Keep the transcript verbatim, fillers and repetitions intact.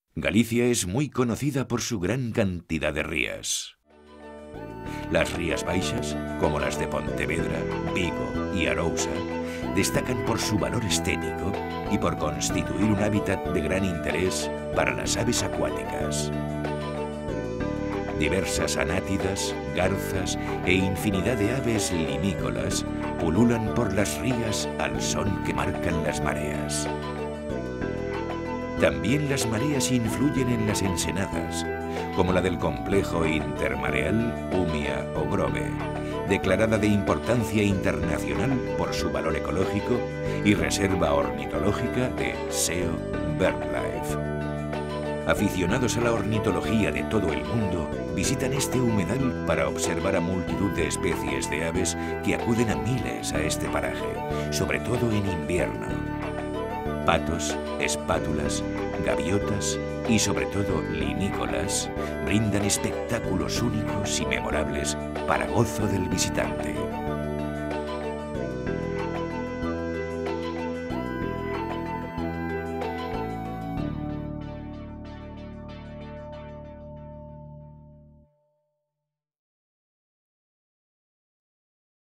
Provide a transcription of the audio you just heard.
Galicia es muy conocida por su gran cantidad de rías. Las rías baixas, como las de Pontevedra, Vigo y Arousa, destacan por su valor estético y por constituir un hábitat de gran interés para las aves acuáticas. Diversas anátidas, garzas e infinidad de aves limícolas pululan por las rías al son que marcan las mareas. También las mareas influyen en las ensenadas, como la del complejo intermareal Umia o Grove, declarada de importancia internacional por su valor ecológico y reserva ornitológica de S E O BirdLife. Aficionados a la ornitología de todo el mundo visitan este humedal para observar a multitud de especies de aves que acuden a miles a este paraje, sobre todo en invierno. Patos, espátulas, gaviotas y sobre todo limícolas brindan espectáculos únicos y memorables para gozo del visitante.